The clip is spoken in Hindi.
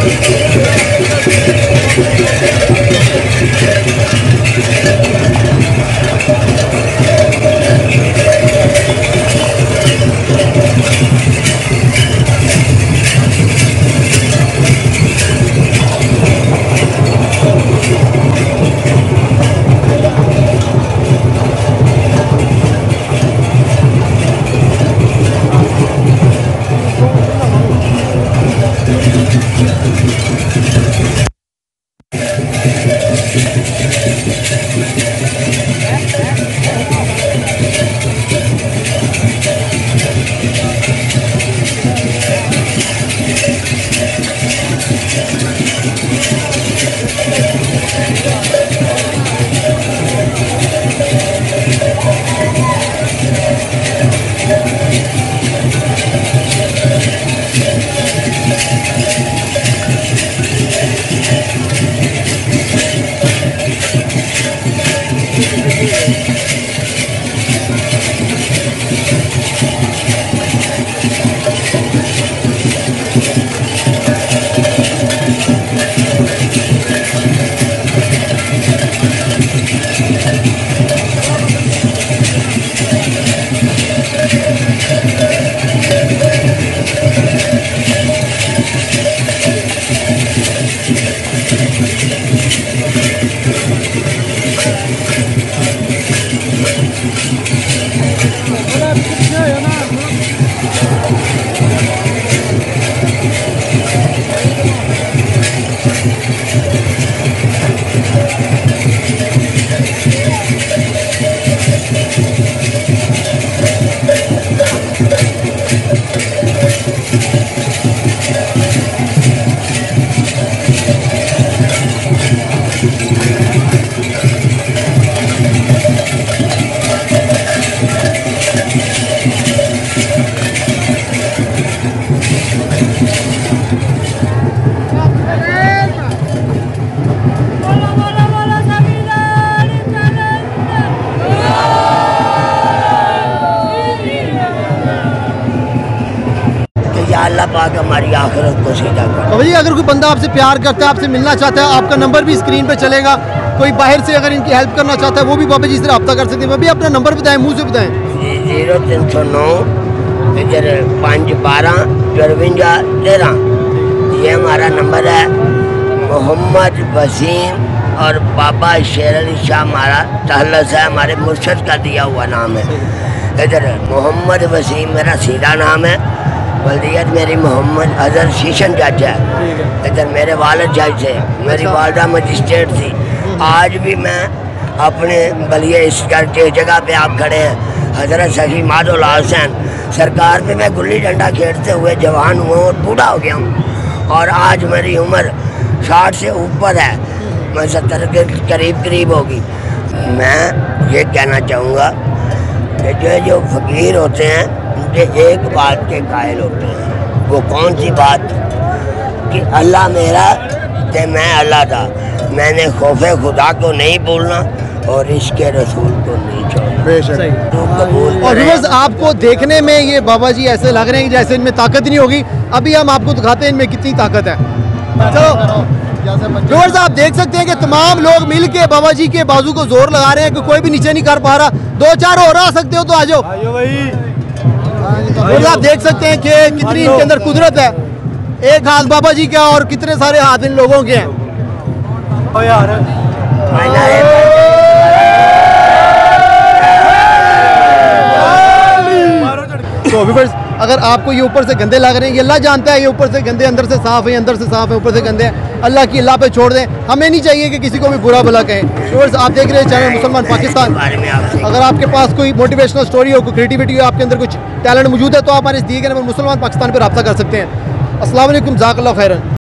अल्लाह पाक हमारी आखिरत को सीधा कर। तो भैया अगर कोई बंदा आपसे प्यार करता है, आपसे मिलना चाहता है, आपका नंबर भी स्क्रीन पे चलेगा, कोई बाहर से अगर इनकी हेल्प करना चाहता है वो भी बाबा जी से रब्ता कर सकते हैं। भाई अपना नंबर बताएं, मुँह से बताएं। 0309 512 54 13 ये हमारा नंबर है। मोहम्मद वसीम और बाबा शेर अली शाह हमारा तहल्लुस है, हमारे मुर्शद का दिया हुआ नाम है। इधर मोहम्मद वसीम मेरा सीधा नाम है, बल्दियत मेरी मोहम्मद अजहर शीशन जज है। इधर मेरे वालिद जज थे, मेरी वालदा मजिस्ट्रेट थी। आज भी मैं अपने बलिए इस जगह पे आप खड़े हैं हज़रत सखी माधुल हुसैन सरकार पे मैं गुल्ली डंडा खेलते हुए जवान हुआ और बूढ़ा हो गया हूँ। और आज मेरी उम्र 60 से ऊपर है, मैं 70 के करीब होगी। मैं ये कहना चाहूँगा कि जो फ़कीर होते हैं उनके एक बात के कायल होते हैं। वो कौन सी बात? कि अल्लाह मेरा ते मैं अल्लाह था। मैंने खौफे खुदा को नहीं भूलना और इसके रसूल को नहीं छोड़ना। तो कबूल। और व्यूअर्स आपको देखने में ये बाबा जी ऐसे लग रहे हैं कि जैसे इनमें ताकत नहीं होगी। अभी हम आपको दिखाते हैं इनमें कितनी ताकत है। तो व्यूअर्स आप देख सकते हैं कि तमाम लोग मिल के बाबा जी के बाजू को जोर लगा रहे हैं कि कोई भी नीचे नहीं कर पा रहा। 2-4 और आ सकते हो तो आ जाओ भाई। आप देख सकते हैं कि कितनी इनके अंदर कुदरत है। एक हाथ बाबा जी का और कितने सारे हाथ इन लोगों के हैं। तो व्यूअर्स अगर आपको ये ऊपर से गंदे लग रहे हैं, ये अल्लाह जानता है ये ऊपर से गंदे अंदर से साफ है, अंदर से साफ है, ऊपर से गंदे हैं। अल्लाह की अल्लाह पे छोड़ दें। हमें नहीं चाहिए कि किसी को भी बुरा भला कहें। व्यूअर्स आप देख रहे हैं चैनल मुसलमान पाकिस्तान। अगर आपके पास कोई मोटिवेशनल स्टोरी हो, कोई क्रिएटिविटी हो, आपके अंदर कुछ टैलेंट मौजूद है तो आप हमारे दिए गए नंबर मुसलमान पाकिस्तान पर रब्ता कर सकते हैं। अस्सलाम वालेकुम, जज़ाकल्लाह खैरन।